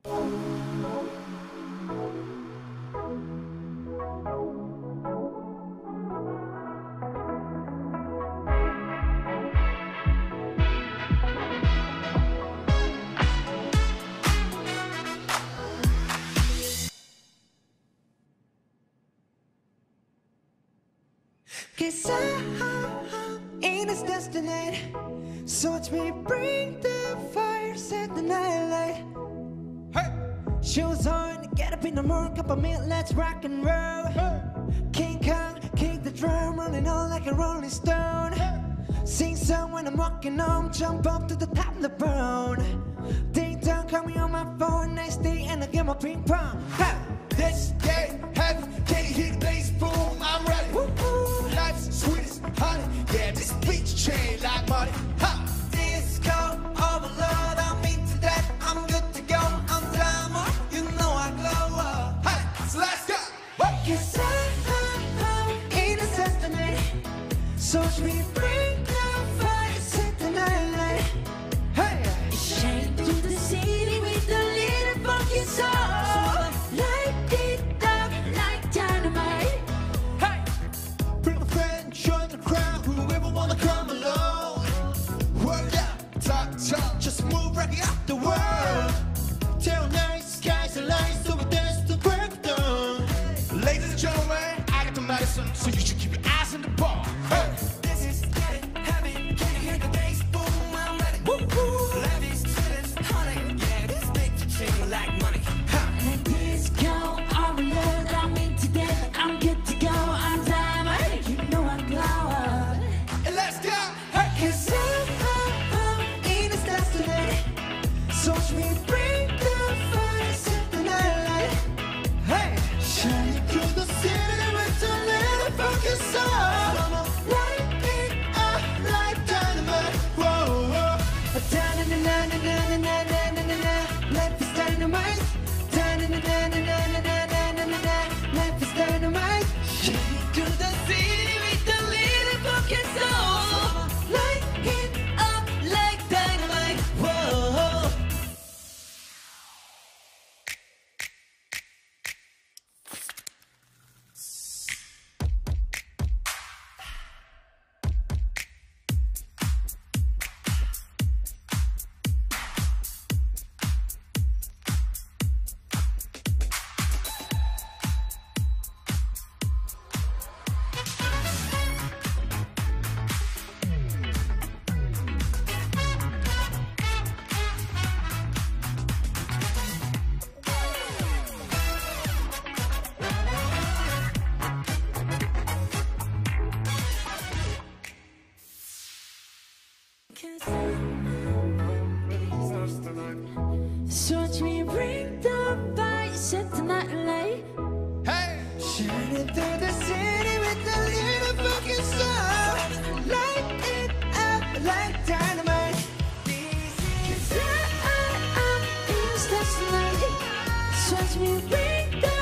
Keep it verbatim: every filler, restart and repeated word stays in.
Cause I'm in this destiny, so watch me bring the fire, set the night light. Hey! Shoes on, get up in the morning, cup of milk, let's rock and roll. Hey! King Kong, kick the drum, running on like a rolling stone. Hey! Sing song when I'm walking home, jump up to the top of the bone. Ding dong, call me on my phone, next day and I get my ping pong. Hey! This game heavy, can you hear the bass boom? I'm ready. Woo -hoo. Life's sweet as honey. Yeah, this beach chain like money. Ha! Disco overload, I'm into that. I'm good to go. I'm diamond, you know I glow up. Hey, so let's go. Woo! Cause I'm in a destiny, so watch me bring the fire, set the night light. Hey! Shine through the city with a little funky soul. Light it up like dynamite. Hey! Bring a friend, join the crowd, whoever wanna come along. Word up, talk, talk, just move right up the world. Tell nice skies and lights, so we dance to break of dawn. Ladies and gentlemen, I got the medicine, so you should keep your eyes on the ball. Hey! This is getting heavy. Can you hear the bass boom? I'm ready. Woo-hoo. Life is sweet as honey. Yeah, this big chain like money. Disco overload, I'm into that. I'm good to go. I'm diamond, you know I glow up. And let's go. Hey! Cause I'm in this destiny, so watch me bring the fire, set the night light. Hey! Shining through the city with a little focus on. Light it Up like dynamite. Whoa, whoa. Da-na-na-na-na-na-na-na-na-na-na. Life is dynamite. Da-na-na-na-na-na-na-na-na-na. Life is dynamite. Shining through the city with a little focus on. Light it up like dynamite. Whoa. So watch me bring the fire, set the night light. Hey! Shining through the city with a little fucking soul. Light it up like dynamite. Cause I'm in this destiny, so watch me bring the